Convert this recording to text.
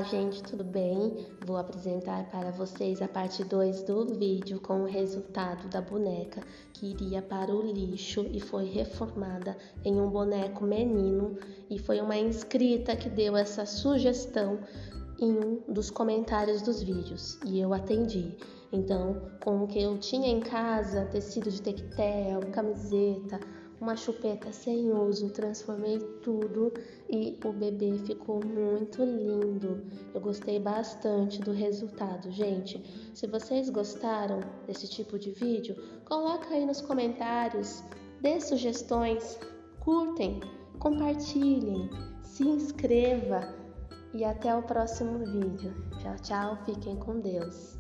gente, tudo bem? Vou apresentar para vocês a parte 2 do vídeo com o resultado da boneca que iria para o lixo e foi reformada em um boneco menino, e foi uma inscrita que deu essa sugestão em um dos comentários dos vídeos e eu atendi. Então, com o que eu tinha em casa, tecido de tectel, camiseta, uma chupeta sem uso, transformei tudo e o bebê ficou muito lindo. Eu gostei bastante do resultado, gente. Se vocês gostaram desse tipo de vídeo, coloca aí nos comentários, dê sugestões, curtem, compartilhem, se inscreva e até o próximo vídeo. Tchau, tchau, fiquem com Deus.